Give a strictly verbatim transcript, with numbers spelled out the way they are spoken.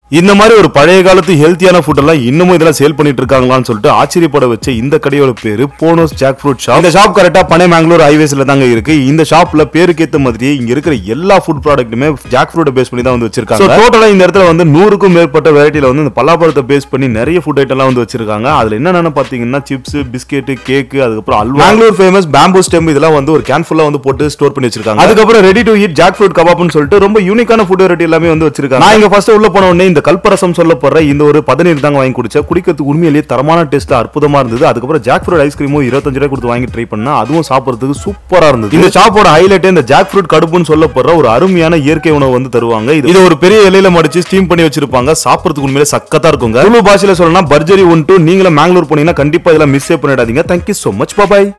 இந்த மாதிரி ஒரு பழைய காலத்து ஹெல்த்தியான ஃபுட் எல்லாம் இன்னமும் இதெல்லாம் சேல் பண்ணிட்டு இருக்காங்களான்னு சொல்லிட்டு ஆச்சரியப்பட வச்ச இந்த கடையோட பேரு போனோஸ் ஜாக் ஃப்ரூட் ஷாப். இந்த ஷாப் கரெக்டா பனை மேங்களூர் ஹைவேஸ்ல தாங்க இருக்கு. இந்த ஷாப்ல பேருக்கு ஏத்த மாதிரி இங்க இருக்கிற எல்லா ஃபுட் ப்ராடக்ட்டுமே ஜாக் ஃப்ரூட்டை பேஸ் பண்ணி தான் வந்து வச்சிருக்காங்க. டோட்டலா இந்த இடத்துல வந்து நூறுக்கும் மேற்பட்ட வெரைட்டில வந்து இந்த பலாப்பழத்தை பேஸ் பண்ணி நிறைய ஃபுட் ஐட்டம் எல்லாம் வந்து வச்சிருக்காங்க. அதுல என்னென்ன பாத்தீங்கன்னா சிப்ஸ், பிஸ்கெட், கேக், அதுக்கப்புறம் halwa, Mangalore famous bamboo stem இதெல்லாம் வந்து ஒரு கேன் ஃபுல்லா வந்து போட்டு ஸ்டோர் பண்ணி வச்சிருக்காங்க. அதுக்கப்புறம் ready to eat jack fruit கபாப்னு சொல்லிட்டு ரொம்ப யூனிக்கான ஃபுட் வெரைட்டி எல்லாமே வந்து வச்சிருக்காங்க. நான் இங்க ஃபர்ஸ்ட் உள்ள போன உடனே இந்த கல்பரசம் சொல்ல இந்த ஒரு பதினேழு தாங்க வாங்கி குடிச்சா, குடிக்கிறதுக்கு உண்மையிலேயே தரமான டேஸ்ட் அற்புதமா இருந்தது. அதுக்கப்புறம் ஜாக் ஃப்ரூட் ஐஸ்கிரீமும் இருபத்தஞ்சு ரூபாய் கொடுத்து வாங்கி ட்ரை பண்ணா அதுவும் சாப்பிடுறதுக்கு சூப்பரா இருந்தது. இந்த ஷாப்போட ஹைலைட் இந்த ஜாக் ஃப்ரூட் கடுப்புன்னு சொல்லப்படுற ஒரு அருமையான இயற்கை உணவு வந்து தருவாங்க. இது ஒரு பெரிய இலையில மடிச்சு ஸ்டீம் பண்ணி வச்சிருப்பாங்க. சாப்பிடுறதுக்கு உண்மையிலே சக்கத்தா இருக்குங்க. துளு பாஷையில சொல்லணும்னா பர்ஜரி ஒன் டூ. நீங்களும் மேங்களூர் போனீங்கன்னா கண்டிப்பா இதெல்லாம் மிஸ் பண்ணிடாதீங்க. Thank you so much. பாய்.